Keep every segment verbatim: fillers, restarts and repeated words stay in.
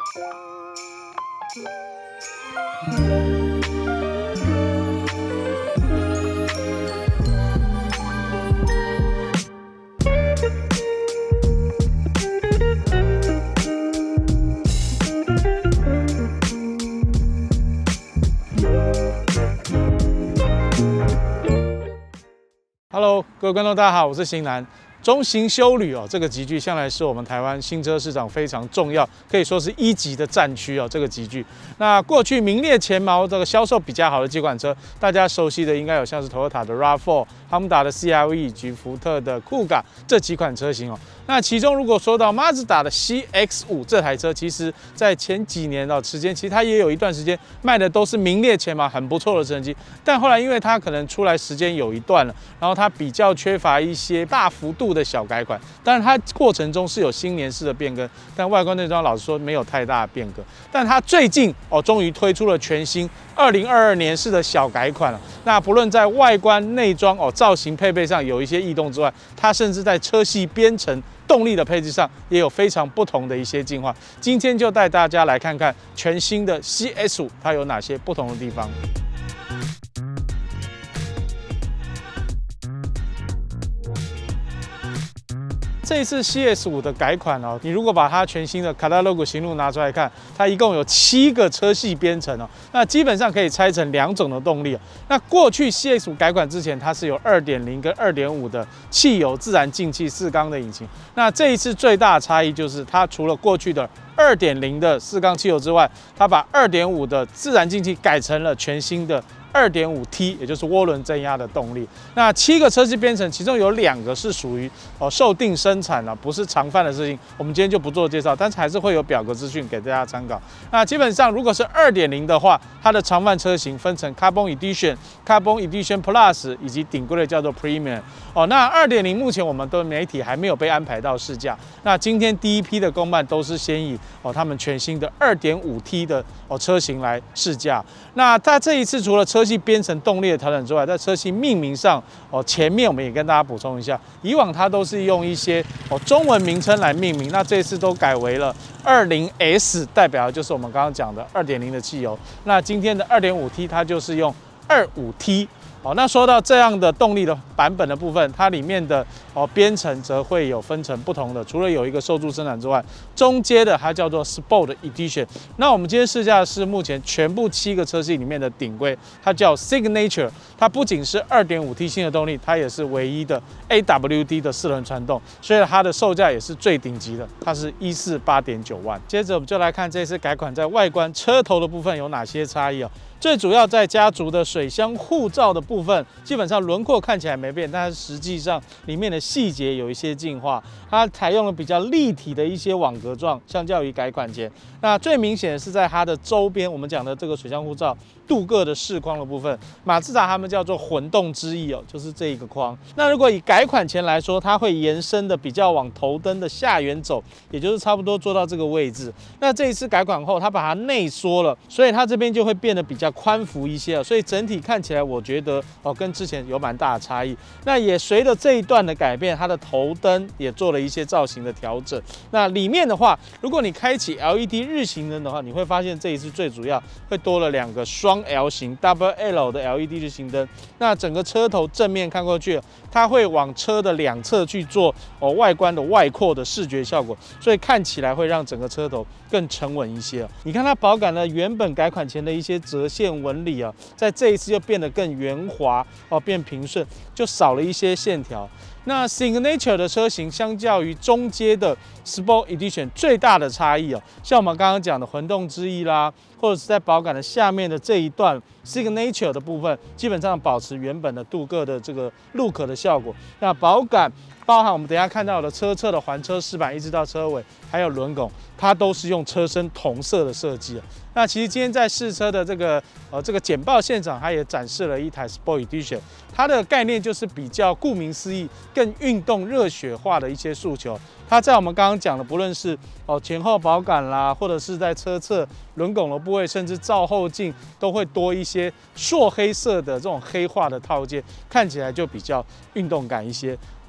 Hello， 各位观众，大家好，我是型男。中型休旅哦，这个集聚向来是我们台湾新车市场非常重要，可以说是一级的战区哦。这个集聚，那过去名列前茅这个销售比较好的几款车，大家熟悉的应该有像是 Toyota 的 RAV 四、Honda 的 C R V 以及福特的 Kuga 这几款车型哦。那其中如果说到 Mazda 的 C X 五 这台车，其实在前几年的时间，其实它也有一段时间卖的都是名列前茅，很不错的成绩。但后来因为它可能出来时间有一段了，然后它比较缺乏一些大幅度的小改款，当然它过程中是有新年式的变更，但外观内装老实说没有太大的变革。但它最近哦，终于推出了全新二零二二年式的小改款了。那不论在外观、内装哦、造型配备上有一些异动之外，它甚至在车系编程、动力的配置上也有非常不同的一些进化。今天就带大家来看看全新的 C X 五 它有哪些不同的地方。这一次 C X 五 的改款哦，你如果把它全新的 Catalog 型录拿出来看，它一共有七个车系编程哦，那基本上可以拆成两种的动力哦。那过去 C X 五 改款之前，它是有 二点零 跟 二点五 的汽油自然进气四缸的引擎。那这一次最大的差异就是它除了过去的 二点零 的四缸汽油之外，它把 二点五 的自然进气改成了全新的 二点五 T， 也就是涡轮增压的动力。那七个车系编程，其中有两个是属于哦受定生产啊，不是常犯的事情。我们今天就不做介绍，但是还是会有表格资讯给大家参考。那基本上如果是 二点零 的话，它的常犯车型分成 Carbon Edition、Carbon Edition Plus 以及顶规的叫做 Premium。哦，那 二点零 目前我们的媒体还没有被安排到试驾。那今天第一批的公办都是先以哦他们全新的 二点五 T 的哦车型来试驾。那它这一次除了车系编程动力的调整之外，在车系命名上哦，前面我们也跟大家补充一下，以往它都是用一些哦中文名称来命名，那这次都改为了 二十 S， 代表的就是我们刚刚讲的 二点零 的汽油。那今天的 二点五 T 它就是用 二十五 T。好，那说到这样的动力的版本的部分，它里面的哦编程则会有分成不同的，除了有一个受助生产之外，中阶的它叫做 Sport Edition。那我们今天试驾的是目前全部七个车系里面的顶规，它叫 Signature。它不仅是 二点五 T 新的动力，它也是唯一的 A W D 的四轮传动，所以它的售价也是最顶级的，它是一四八点九万。接着我们就来看这次改款在外观车头的部分有哪些差异哦。最主要在家族的水箱护罩的部分，基本上轮廓看起来没变，但是实际上里面的细节有一些进化。它采用了比较立体的一些网格状，相较于改款前。那最明显的是在它的周边，我们讲的这个水箱护罩镀铬的饰框的部分，马自达他们叫做混动之翼哦，就是这一个框。那如果以改款前来说，它会延伸的比较往头灯的下缘走，也就是差不多做到这个位置。那这一次改款后，它把它内缩了，所以它这边就会变得比较宽幅一些，所以整体看起来我觉得哦跟之前有蛮大的差异。那也随着这一段的改变，它的头灯也做了一些造型的调整。那里面的话，如果你开启 L E D 日行灯的话，你会发现这一次最主要会多了两个双 L 型 Double L 的 L E D 日行灯。那整个车头正面看过去，它会往车的两侧去做哦外观的外扩的视觉效果，所以看起来会让整个车头更沉稳一些。你看它保感呢，原本改款前的一些折线纹理啊，在这一次又变得更圆滑哦，变平顺，就少了一些线条。那 Signature 的车型相较于中阶的 Sport Edition 最大的差异哦，像我们刚刚讲的混动之翼啦，或者是在保感的下面的这一段 Signature 的部分，基本上保持原本的镀铬的这个 look 的效果。那保感包含我们等一下看到的车侧的环车饰板，一直到车尾，还有轮拱，它都是用车身同色的设计。那其实今天在试车的这个呃这个简报现场，它也展示了一台 Sport Edition， 它的概念就是比较顾名思义，更运动热血化的一些诉求。它在我们刚刚讲的，不论是哦前后保感啦，或者是在车侧轮拱的部位，甚至照后镜，都会多一些硕黑色的这种黑化的套件，看起来就比较运动感一些。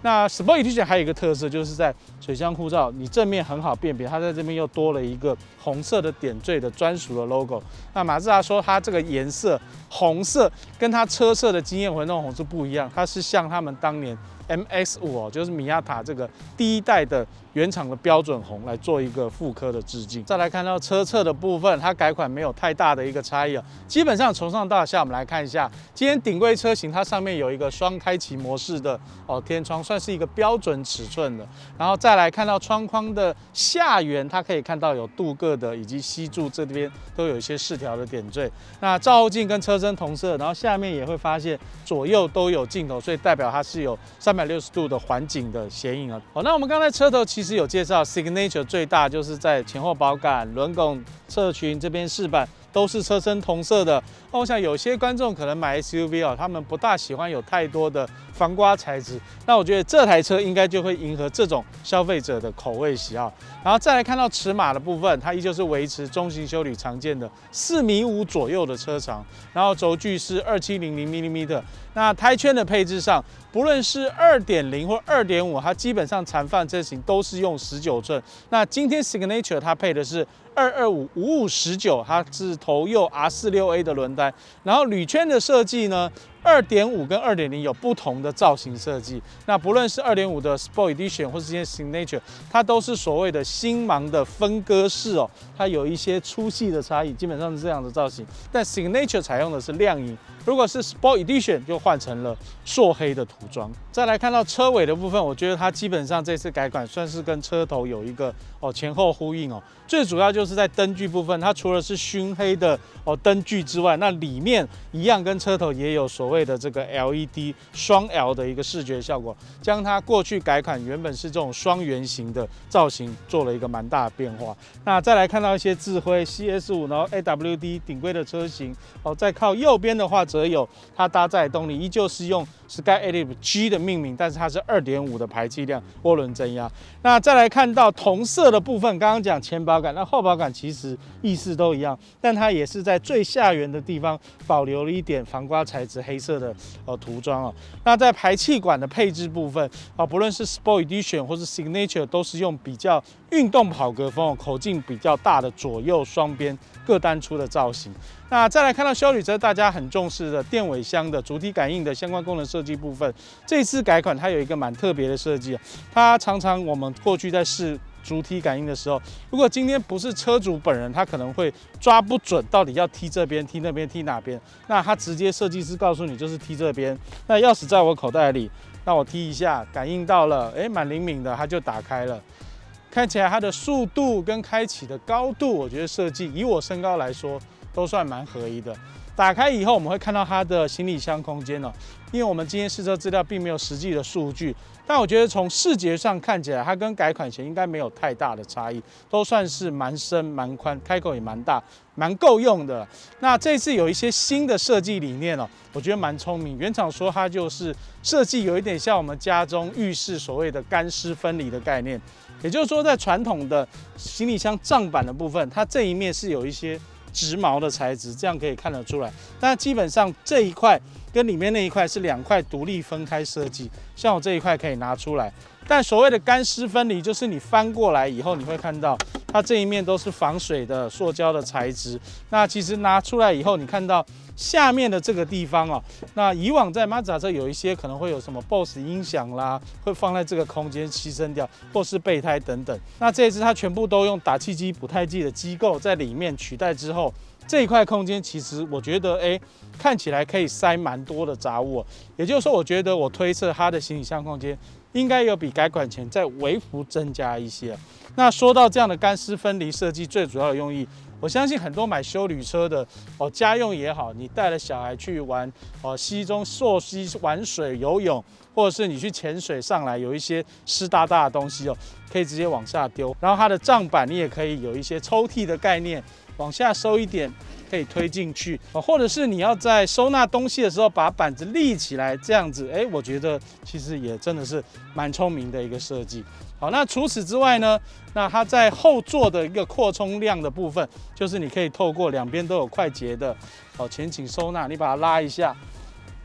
那 Sport Edition 还有一个特色，就是在水箱护罩，你正面很好辨别，它在这边又多了一个红色的点缀的专属的 logo。那马自达说它这个颜色红色跟它车色的经验混动红是不一样，它是像他们当年 M X 五 哦，就是米亚塔这个第一代的原厂的标准红来做一个复刻的致敬。再来看到车侧的部分，它改款没有太大的一个差异哦，基本上从上到下我们来看一下，今天顶规车型它上面有一个双开启模式的哦天窗，算是一个标准尺寸的。然后再来看到窗框的下缘，它可以看到有镀铬的，以及吸柱这边都有一些饰条的点缀。那照后镜跟车身同色，然后下面也会发现左右都有镜头，所以代表它是有三百六十度的环景的显影啊。好，那我们刚才车头其实有介绍 ，Signature 最大就是在前后保杆、轮拱、侧裙这边饰板都是车身同色的。那我想有些观众可能买 S U V 哦，他们不大喜欢有太多的防刮材质，那我觉得这台车应该就会迎合这种消费者的口味喜好。然后再来看到尺码的部分，它依旧是维持中型休旅常见的四米五左右的车长，然后轴距是二七零零 毫米。那胎圈的配置上，不论是 二点零 或 二点五， 它基本上残范车型都是用十九寸。那今天 Signature 它配的是二二五五五十九，它是头右 R 四十六 A 的轮胎，然后铝圈的设计呢， 二点五 跟 二点零 有不同的造型设计。那不论是 二点五 的 Sport Edition 或是今天 Signature， 它都是所谓的星芒的分割式哦，它有一些粗细的差异，基本上是这样的造型。但 Signature 采用的是亮银，如果是 Sport Edition 就换成了硕黑的涂装。再来看到车尾的部分，我觉得它基本上这次改款算是跟车头有一个哦前后呼应哦。最主要就是在灯具部分，它除了是熏黑的哦灯具之外，那里面一样跟车头也有所谓的这个 L E D 双 L 的一个视觉效果，将它过去改款原本是这种双圆形的造型做了一个蛮大的变化。那再来看到一些智慧 C S 五，然后 A W D 顶规的车型哦，再靠右边的话则有它搭载动力依旧是用 Skyactiv G 的命名，但是它是 二点五 的排气量涡轮增压。那再来看到同色的部分，刚刚讲前保杆，那后保杆其实意思都一样，但它也是在最下缘的地方保留了一点防刮材质黑色的呃涂装哦。那在排气管的配置部分啊，不论是 Sport Edition 或是 Signature， 都是用比较运动跑格风，口径比较大的左右双边各单出的造型。那再来看到休旅车，大家很重视的电尾箱的主体感应的相关功能设计部分，这次改款它有一个蛮特别的设计，它常常我们过去在试主体感应的时候，如果今天不是车主本人，他可能会抓不准到底要踢这边、踢那边、踢哪边。那他直接设计师告诉你就是踢这边。那钥匙在我口袋里，那我踢一下，感应到了，哎，蛮灵敏的，它就打开了。看起来它的速度跟开启的高度，我觉得设计以我身高来说都算蛮合一的。打开以后，我们会看到它的行李箱空间哦，因为我们今天试车资料并没有实际的数据，但我觉得从视觉上看起来，它跟改款前应该没有太大的差异，都算是蛮深蛮宽，开口也蛮大，蛮够用的。那这次有一些新的设计理念哦，我觉得蛮聪明。原厂说它就是设计有一点像我们家中浴室所谓的干湿分离的概念，也就是说，在传统的行李箱帐板的部分，它这一面是有一些直毛的材质，这样可以看得出来。但基本上这一块跟里面那一块是两块独立分开设计，像我这一块可以拿出来。但所谓的干湿分离，就是你翻过来以后，你会看到它这一面都是防水的塑胶的材质。那其实拿出来以后，你看到下面的这个地方哦，那以往在马自达车有一些可能会有什么 B O S S 音响啦，会放在这个空间牺牲掉，或是备胎等等。那这一次它全部都用打气机、补胎剂的机构在里面取代之后，这一块空间其实我觉得，哎，看起来可以塞蛮多的杂物。也就是说，我觉得我推测它的行李箱空间应该有比改款前再微幅增加一些。那说到这样的干湿分离设计，最主要的用意，我相信很多买休旅车的哦，家用也好，你带了小孩去玩哦，溪中溯溪玩水游泳，或者是你去潜水上来，有一些湿哒哒的东西哦，可以直接往下丢。然后它的帐板你也可以有一些抽屉的概念，往下收一点，可以推进去，或者是你要在收纳东西的时候把板子立起来，这样子，哎，我觉得其实也真的是蛮聪明的一个设计。好，那除此之外呢，那它在后座的一个扩充量的部分，就是你可以透过两边都有快捷的哦前倾收纳，你把它拉一下，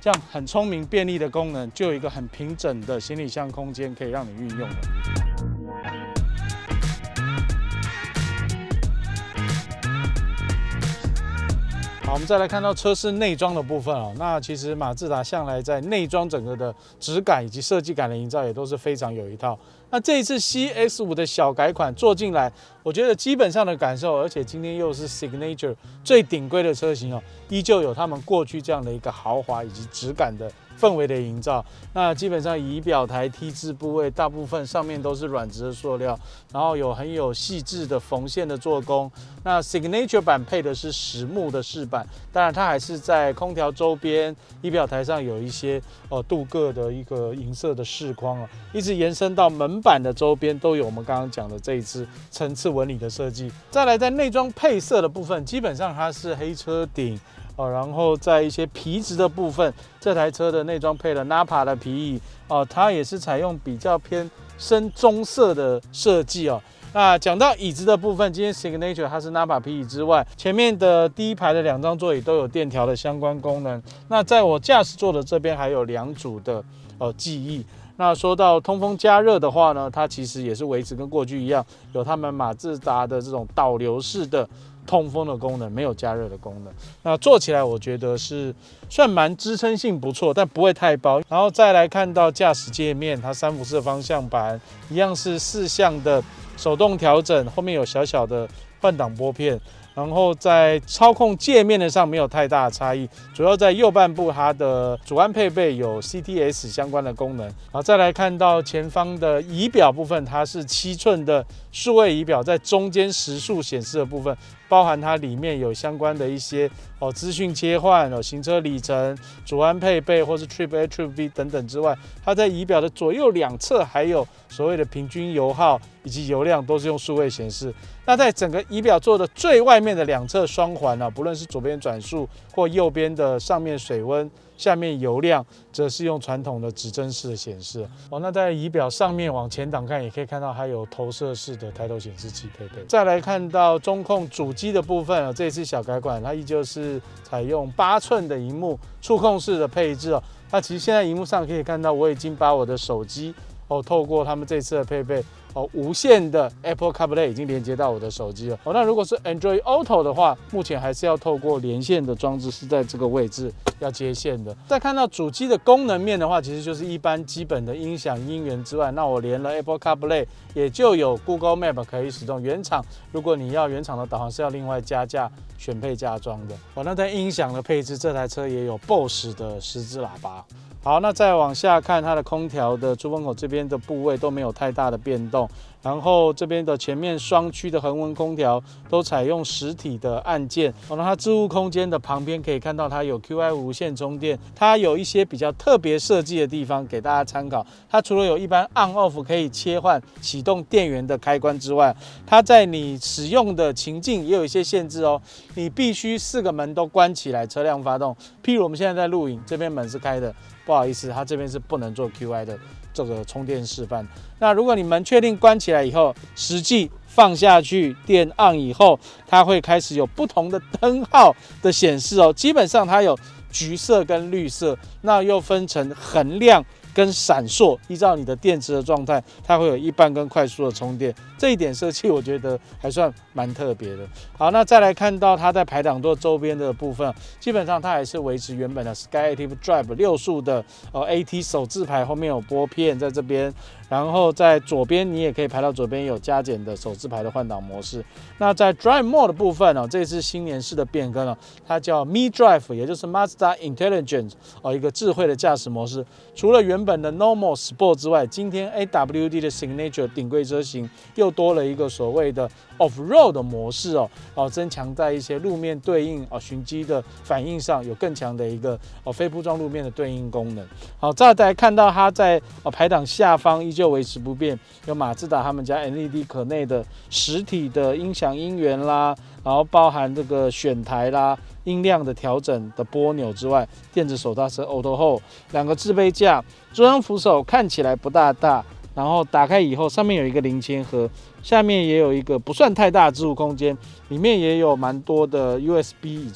这样很聪明便利的功能，就有一个很平整的行李箱空间可以让你运用了。好，我们再来看到车室内装的部分哦。那其实马自达向来在内装整个的质感以及设计感的营造也都是非常有一套。那这一次 C X 五的小改款做进来，我觉得基本上的感受，而且今天又是 Signature 最顶规的车型哦，依旧有他们过去这样的一个豪华以及质感的氛围的营造。那基本上仪表台 T 字部位大部分上面都是软质的塑料，然后有很有细致的缝线的做工。那 Signature 版配的是实木的饰板，当然它还是在空调周边仪表台上有一些哦镀铬的一个银色的饰框啊，一直延伸到门板的周边都有我们刚刚讲的这一次层次纹理的设计。再来在内装配色的部分，基本上它是黑车顶。哦，然后在一些皮质的部分，这台车的内装配了 Nappa 的皮椅哦，它也是采用比较偏深棕色的设计哦。那讲到椅子的部分，今天 Signature 它是 Nappa 皮椅之外，前面的第一排的两张座椅都有电调的相关功能。那在我驾驶座的这边还有两组的呃记忆。那说到通风加热的话呢，它其实也是维持跟过去一样，有他们马自达的这种导流式的通风的功能，没有加热的功能。那坐起来我觉得是算蛮支撑性不错，但不会太薄。然后再来看到驾驶界面，它三辐式方向盘一样是四项的手动调整，后面有小小的换挡拨片。然后在操控界面的上没有太大的差异，主要在右半部它的主安配备有 C T S 相关的功能。然后再来看到前方的仪表部分，它是七寸的数位仪表，在中间时速显示的部分，包含它里面有相关的一些哦资讯切换、哦行车里程、主安配备或是 Trip A、Trip B 等等之外，它在仪表的左右两侧还有所谓的平均油耗以及油量都是用数位显示。那在整个仪表座的最外面的两侧双环啊，不论是左边转速或右边的上面水温、下面油量，则是用传统的指针式的显示。哦，那在仪表上面往前挡看，也可以看到它有投射式的抬头显示器配备。再来看到中控主机的部分啊，这一次小改款，它依旧是采用八寸的萤幕触控式的配置哦。那其实现在荧幕上可以看到，我已经把我的手机哦，透过他们这次的配备。哦，无线的 Apple CarPlay 已经连接到我的手机了。哦，那如果是 Android Auto 的话，目前还是要透过连线的装置是在这个位置要接线的。再看到主机的功能面的话，其实就是一般基本的音响音源之外，那我连了 Apple CarPlay 也就有 Google Map 可以使用。原厂如果你要原厂的导航是要另外加价选配加装的。哦，那在音响的配置，这台车也有 B O S S 的十支喇叭。好，那再往下看，它的空调的出风口这边的部位都没有太大的变动，然后这边的前面双区的恒温空调都采用实体的按键。哦，那它置物空间的旁边可以看到它有 Q I 无线充电，它有一些比较特别设计的地方给大家参考。它除了有一般 on off 可以切换启动电源的开关之外，它在你使用的情境也有一些限制哦，你必须四个门都关起来，车辆发动。譬如我们现在在录影，这边门是开的。不好意思，它这边是不能做 Q I 的这个充电示范。那如果你门确定关起来以后，实际放下去电 on 以后，它会开始有不同的灯号的显示哦。基本上它有橘色跟绿色，那又分成恒亮跟闪烁，依照你的电池的状态，它会有一般跟快速的充电。这一点设计我觉得还算蛮特别的。好，那再来看到它在排挡座周边的部分，基本上它还是维持原本的 Skyactiv Drive 六速的呃 A T 手自排，后面有拨片在这边，然后在左边你也可以排到左边有加减的手自排的换挡模式。那在 Drive Mode 的部分哦，这次新年式的变更哦，它叫 Mi Drive， 也就是 Mazda Intelligence 哦，一个智慧的驾驶模式。除了原本的 Normal Sport 之外，今天 A W D 的 Signature 顶规车型又多了一个所谓的 Off-Road 的模式哦，哦，增强在一些路面对应哦循迹的反应上有更强的一个哦非铺装路面的对应功能。好，再来看到它在哦排挡下方依旧维持不变，有马自达他们家 L E D 可内的实体的音响音源啦，然后包含这个选台啦、音量的调整的拨钮之外，电子手刹车 Auto Hold， 两个置备架，中央扶手看起来不大大。然后打开以后，上面有一个零钱盒，下面也有一个不算太大的置物空间，里面也有蛮多的 U S B 以及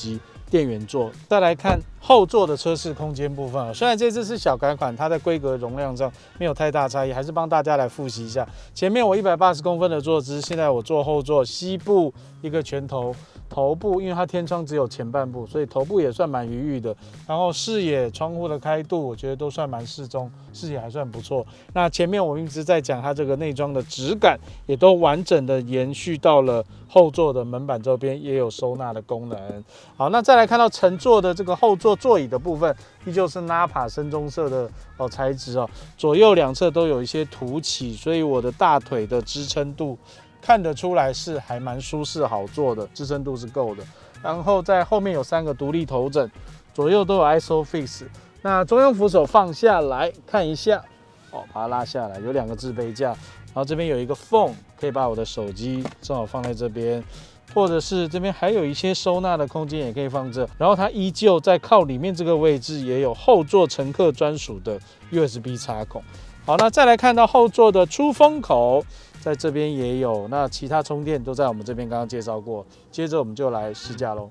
电源座。再来看后座的车室空间部分啊，虽然这次是小改款，它在规格容量上没有太大差异，还是帮大家来复习一下。前面我一百八十公分的坐姿，现在我坐后座，膝部一个拳头，头部因为它天窗只有前半部，所以头部也算蛮余裕的。然后视野窗户的开度，我觉得都算蛮适中，视野还算不错。那前面我一直在讲它这个内装的质感，也都完整的延续到了后座的门板周边，也有收纳的功能。好，那再来看到乘坐的这个后座座椅的部分，依旧是 Nappa 深棕色的哦材质哦，左右两侧都有一些凸起，所以我的大腿的支撑度看得出来是还蛮舒适好坐的，支撑度是够的。然后在后面有三个独立头枕，左右都有 ISOFIX。那中央扶手放下来看一下，哦，把它拉下来，有两个置杯架，然后这边有一个缝，可以把我的手机正好放在这边。或者是这边还有一些收纳的空间，也可以放这。然后它依旧在靠里面这个位置也有后座乘客专属的 U S B 插孔。好，那再来看到后座的出风口，在这边也有。那其他充电都在我们这边刚刚介绍过。接着我们就来试驾咯。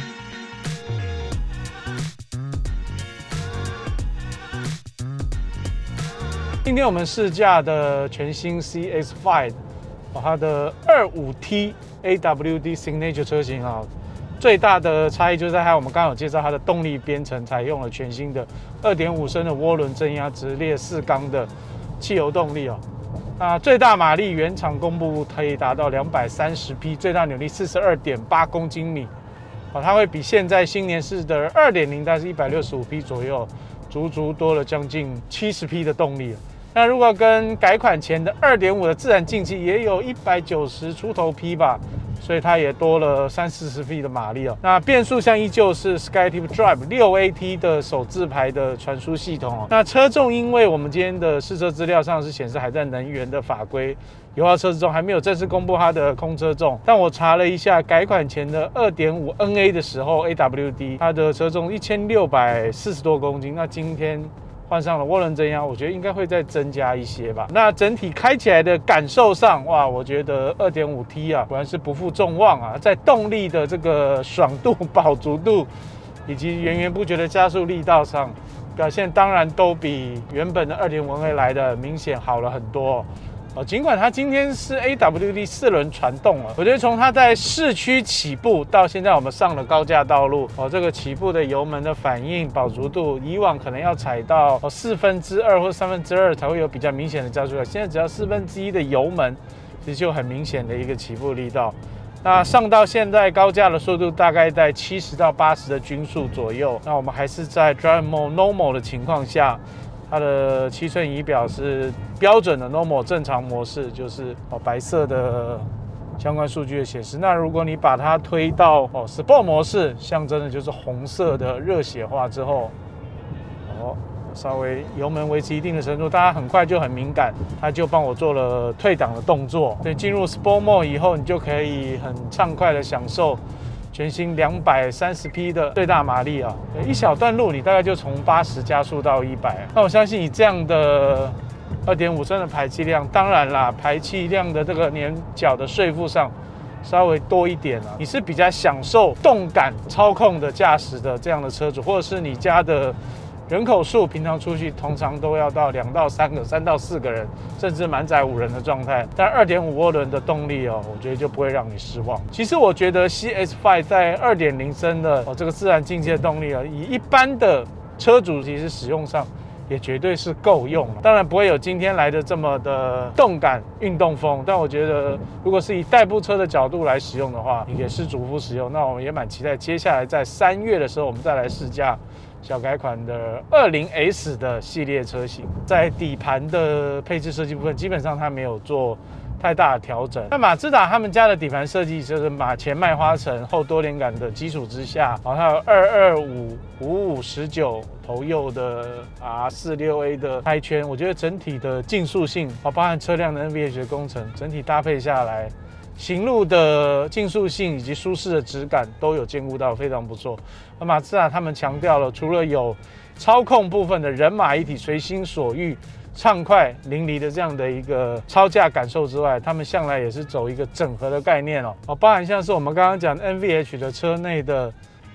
今天我们试驾的全新 C X 五，它的 二五 T A W D Signature 车型啊，最大的差异就在它，我们刚刚有介绍它的动力编程采用了全新的 二点五 升的涡轮增压直列四缸的汽油动力哦。那最大马力原厂公布可以达到两百三十匹，最大扭力 四十二点八公斤米。哦，它会比现在新年式的 二点零 大概是一百六十五匹左右，足足多了将近七十匹的动力。那如果跟改款前的 二点五 的自然进气也有一百九十出头匹吧，所以它也多了三四十匹的马力哦。那变速箱依旧是 SkyActiv Drive 六 A T 的手自排的传输系统哦。那车重，因为我们今天的试车资料上是显示还在能源的法规油耗测试中，还没有正式公布它的空车重。但我查了一下，改款前的 二点五 N A 的时候 A W D 它的车重一千六百四十多公斤，那今天换上了涡轮增压，我觉得应该会再增加一些吧。那整体开起来的感受上，哇，我觉得 二点五 T 啊，果然是不负众望啊，在动力的这个爽度、饱足度以及源源不绝的加速力道上，表现当然都比原本的 二点五 N A 来的明显好了很多。哦，尽管它今天是 A W D 四轮传动了，我觉得从它在市区起步到现在我们上了高架道路，哦，这个起步的油门的反应、饱足度，以往可能要踩到哦四分之二或三分之二才会有比较明显的加速力，现在只要四分之一的油门，其实就很明显的一个起步力道。那上到现在高架的速度大概在七十到八十的均速左右，那我们还是在 Drive Mode Normal 的情况下。它的七寸仪表是标准的 Normal 正常模式，就是哦白色的相关数据的显示。那如果你把它推到哦 Sport 模式，象征的就是红色的热血化之后，哦稍微油门维持一定的程度，大家很快就很敏感，它就帮我做了退档的动作。所以进入 Sport Mode 以后，你就可以很畅快的享受全新两百三十匹的最大马力啊，一小段路你大概就从八十加速到一百。那我相信以这样的 二点五 升的排气量，当然啦，排气量的这个年缴的税负上稍微多一点啊，你是比较享受动感操控的驾驶的这样的车主，或者是你家的人口数平常出去通常都要到两到三个、三到四个人，甚至满载五人的状态。但 二点五 涡轮的动力哦，我觉得就不会让你失望。其实我觉得 C X 五 在 二点零 升的哦这个自然进气的动力啊，以一般的车主其实使用上也绝对是够用了。当然不会有今天来的这么的动感、运动风，但我觉得如果是以代步车的角度来使用的话，也是主副使用。那我们也蛮期待接下来在三月的时候，我们再来试驾小改款的 二零 S 的系列车型。在底盘的配置设计部分，基本上它没有做太大的调整。那马自达他们家的底盘设计就是马前麦花臣后多连杆的基础之下，然后还有二二五五五十九头右的 R 四六 A 的胎圈，我觉得整体的竞速性，包含车辆的 N V H 的工程，整体搭配下来，行路的竞速性以及舒适的质感都有兼顾到，非常不错。那马自达他们强调了，除了有操控部分的人马一体随心所欲、畅快淋漓的这样的一个超驾感受之外，他们向来也是走一个整合的概念哦，包含像是我们刚刚讲 N V H 的车内的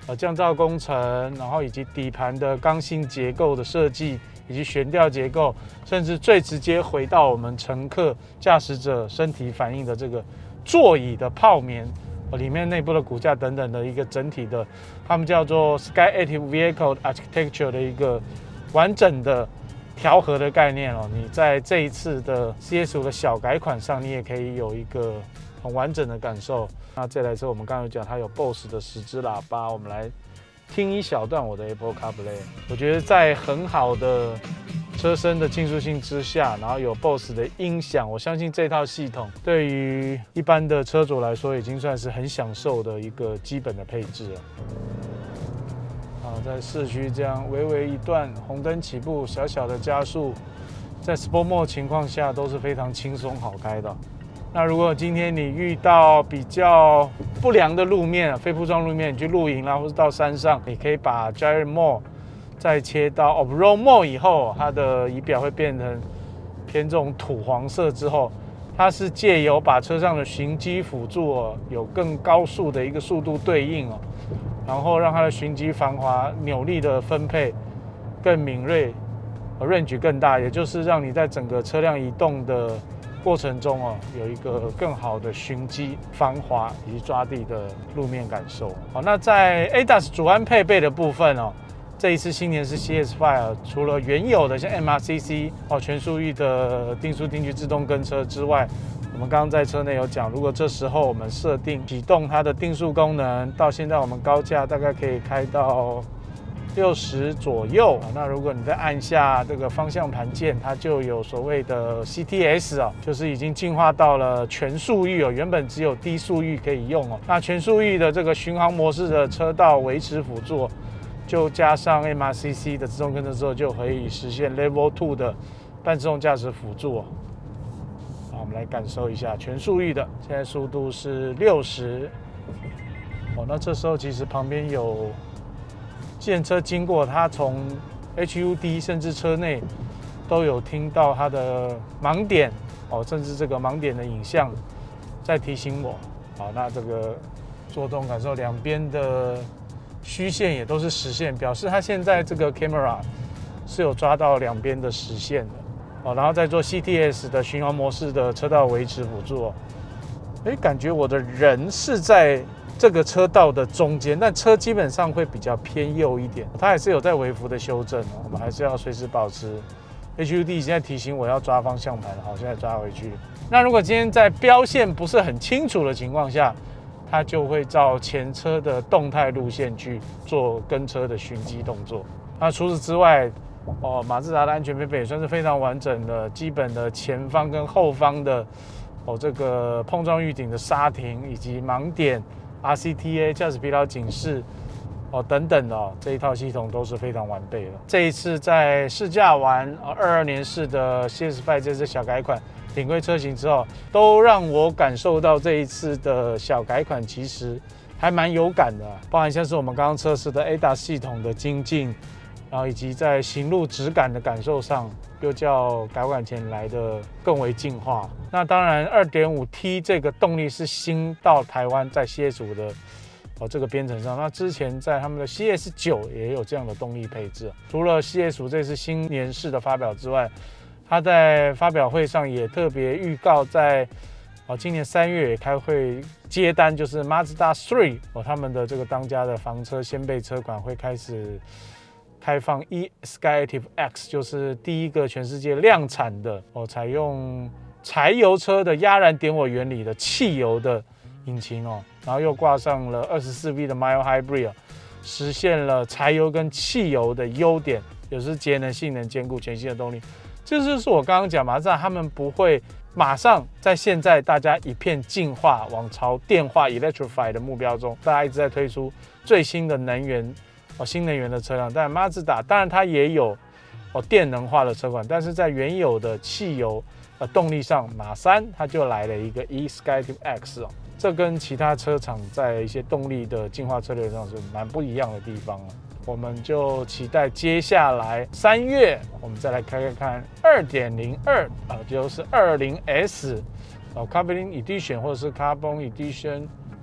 呃降噪工程，然后以及底盘的刚性结构的设计，以及悬吊结构，甚至最直接回到我们乘客、驾驶者身体反应的这个座椅的泡棉。 里面内部的骨架等等的一个整体的，他们叫做 SkyActiv Vehicle Architecture 的一个完整的调和的概念哦。你在这一次的 C S 五的小改款上，你也可以有一个很完整的感受。那这台车我们刚刚有讲，它有 B O S S 的十支喇叭，我们来听一小段我的 Apple CarPlay。我觉得在很好的车身的竞速性之下，然后有 B O S S 的音响，我相信这套系统对于一般的车主来说，已经算是很享受的一个基本的配置了。好，在市区这样微微一段红灯起步，小小的加速，在 Sport Mode 情况下都是非常轻松好开的。那如果今天你遇到比较不良的路面、非铺装路面，你去露营啦，或是到山上，你可以把 Gyro Mode 再切到 Off-Road Mode 以后，它的仪表会变成偏这种土黄色之后，它是借由把车上的循迹辅助哦，有更高速的一个速度对应哦，然后让它的循迹防滑扭力的分配更敏锐， range 更大，也就是让你在整个车辆移动的过程中哦，有一个更好的循迹、防滑以及抓地的路面感受。好，那在 A D A S 主安配备的部分哦。 这一次新年式 C S 五，除了原有的像 M R C C 哦全速域的定速定距自动跟车之外，我们刚刚在车内有讲，如果这时候我们设定启动它的定速功能，到现在我们高架大概可以开到六十左右。那如果你再按下这个方向盘键，它就有所谓的 C T S 啊，就是已经进化到了全速域哦，原本只有低速域可以用哦。那全速域的这个巡航模式的车道维持辅助， 就加上 M R C C 的自动跟车之后，就可以实现 Level 二的半自动驾驶辅助哦。好，我们来感受一下全速域的，现在速度是六十。哦，那这时候其实旁边有计程车经过，它从 H U D 甚至车内都有听到它的盲点哦，甚至这个盲点的影像在提醒我。好，那这个做动感受两边的 虚线也都是实线，表示它现在这个 camera 是有抓到两边的实线的哦，然后再做 C T S 的巡航模式的车道维持辅助哦。哎，感觉我的人是在这个车道的中间，但车基本上会比较偏右一点，它还是有在微幅的修正哦，我们还是要随时保持 H U D 现在提醒我要抓方向盘，好，现在抓回去。那如果今天在标线不是很清楚的情况下， 它就会照前车的动态路线去做跟车的循迹动作。那除此之外，哦，马自达的安全配备也算是非常完整的，基本的前方跟后方的哦这个碰撞预警的刹停，以及盲点、R C T A 驾驶疲劳警示哦等等的哦，这一套系统都是非常完备的。这一次在试驾完二二年式的 C S 五这支小改款 顶规车型之后，都让我感受到这一次的小改款其实还蛮有感的，包含像是我们刚刚测试的 A D A S 系统的精进，然后以及在行路质感的感受上，又较改款前来的更为进化。那当然 二点五 T 这个动力是新到台湾在 C S 五的哦这个编程上，那之前在他们的 C S 九也有这样的动力配置。除了 C S 五这次新年式的发表之外， 他在发表会上也特别预告在，哦，今年三月也开会接单，就是 Mazda 三哦，他们的这个当家的房车掀背车款会开始开放 e-Skyactiv X， 就是第一个全世界量产的哦，采用柴油车的压燃点火原理的汽油的引擎哦，然后又挂上了 二十四 V 的 Mild Hybrid 哦，实现了柴油跟汽油的优点，也是节能性能兼顾全新的动力。 这就是我刚刚讲马自达他们不会马上在现在大家一片进化往朝电化 electrify 的目标中，大家一直在推出最新的能源哦新能源的车辆。但马自达当然它也有哦电能化的车款，但是在原有的汽油呃动力上，马三它就来了一个 e-Skyactiv X 哦，这跟其他车厂在一些动力的进化策略上是蛮不一样的地方啊。 我们就期待接下来三月，我们再来看看看 二点零二 啊，就是 二十 S 哦 ，Carbon Edition 或者是 Carbon Edition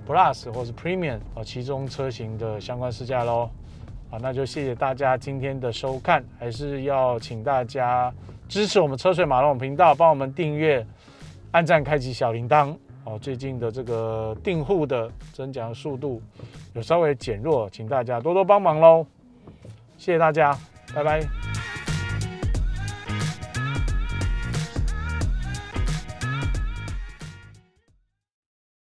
Plus 或是 Premium 啊其中车型的相关试驾喽。好，那就谢谢大家今天的收看，还是要请大家支持我们车水马龙频道，帮我们订阅、按赞、开启小铃铛。哦，最近的这个订户的增奖速度有稍微减弱，请大家多多帮忙喽。谢谢大家，拜拜。